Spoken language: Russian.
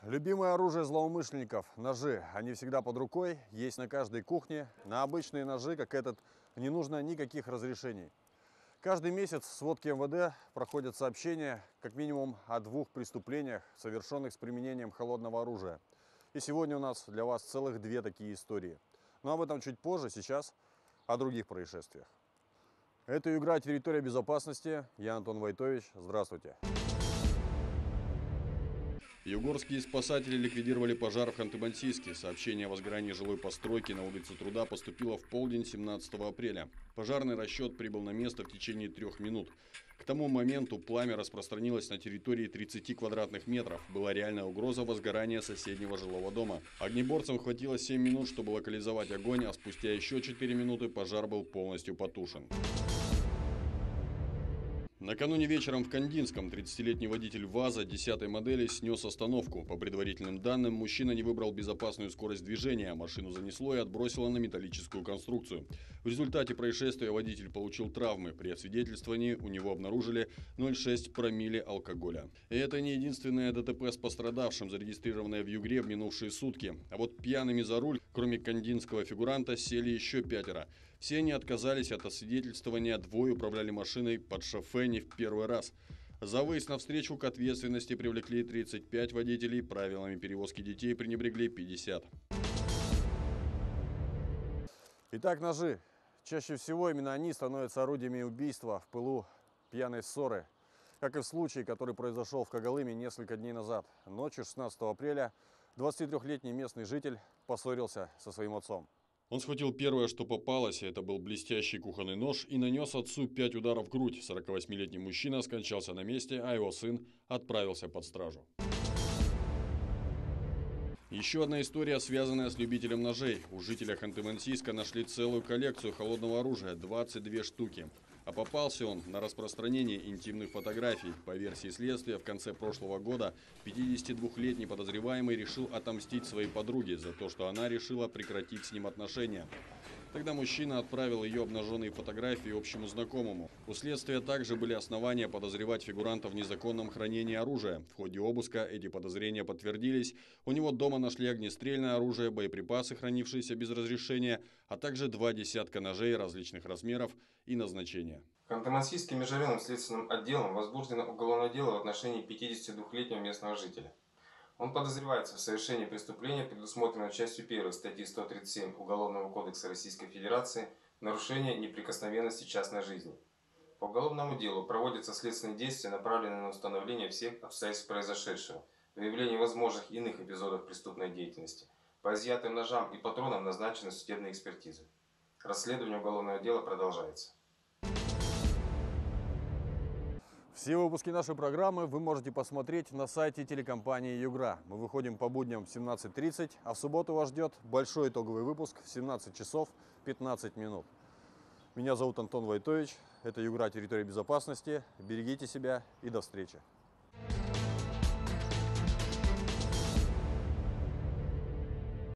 Любимое оружие злоумышленников – ножи. Они всегда под рукой, есть на каждой кухне. На обычные ножи, как этот, не нужно никаких разрешений. Каждый месяц в сводке МВД проходят сообщения как минимум о 2 преступлениях, совершенных с применением холодного оружия. И сегодня у нас для вас целых 2 такие истории. Но об этом чуть позже, сейчас о других происшествиях. Это игра «Территория безопасности». Я Антон Войтович. Здравствуйте. Югорские спасатели ликвидировали пожар в Ханты-Мансийске. Сообщение о возгорании жилой постройки на улице Труда поступило в полдень 17 апреля. Пожарный расчет прибыл на место в течение 3 минут. К тому моменту пламя распространилось на территории 30 квадратных метров. Была реальная угроза возгорания соседнего жилого дома. Огнеборцам хватило 7 минут, чтобы локализовать огонь, а спустя еще 4 минуты пожар был полностью потушен. Накануне вечером в Кандинском 30-летний водитель ВАЗа 10-й модели снес остановку. По предварительным данным, мужчина не выбрал безопасную скорость движения, машину занесло и отбросило на металлическую конструкцию. В результате происшествия водитель получил травмы. При освидетельствовании у него обнаружили 0,6 промилле алкоголя. И это не единственное ДТП с пострадавшим, зарегистрированное в Югре в минувшие сутки. А вот пьяными за руль, кроме кандинского фигуранта, сели еще 5. Все они отказались от освидетельствования, 2 управляли машиной под шофе не в первый раз. За выезд на встречу к ответственности привлекли 35 водителей, правилами перевозки детей пренебрегли 50. Итак, ножи. Чаще всего именно они становятся орудиями убийства в пылу пьяной ссоры. Как и в случае, который произошел в Когалыме несколько дней назад. Ночью 16 апреля 23-летний местный житель поссорился со своим отцом. Он схватил первое, что попалось, это был блестящий кухонный нож, и нанес отцу 5 ударов в грудь. 48-летний мужчина скончался на месте, а его сын отправился под стражу. Еще одна история, связанная с любителем ножей. У жителя Ханты-Мансийска нашли целую коллекцию холодного оружия – 22 штуки. А попался он на распространение интимных фотографий. По версии следствия, в конце прошлого года 52-летний подозреваемый решил отомстить своей подруге за то, что она решила прекратить с ним отношения. Тогда мужчина отправил ее обнаженные фотографии общему знакомому. У следствия также были основания подозревать фигуранта в незаконном хранении оружия. В ходе обыска эти подозрения подтвердились. У него дома нашли огнестрельное оружие, боеприпасы, хранившиеся без разрешения, а также 2 десятка ножей различных размеров и назначения. Ханты-Мансийским межрайонным следственным отделом возбуждено уголовное дело в отношении 52-летнего местного жителя. Он подозревается в совершении преступления, предусмотренного частью 1 статьи 137 Уголовного кодекса Российской Федерации «Нарушение неприкосновенности частной жизни». По уголовному делу проводятся следственные действия, направленные на установление всех обстоятельств произошедшего, выявление возможных иных эпизодов преступной деятельности. По изъятым ножам и патронам назначены судебные экспертизы. Расследование уголовного дела продолжается. Все выпуски нашей программы вы можете посмотреть на сайте телекомпании «Югра». Мы выходим по будням в 17:30, а в субботу вас ждет большой итоговый выпуск в 17 часов 15 минут. Меня зовут Антон Войтович. Это «Югра. Территория безопасности». Берегите себя и до встречи.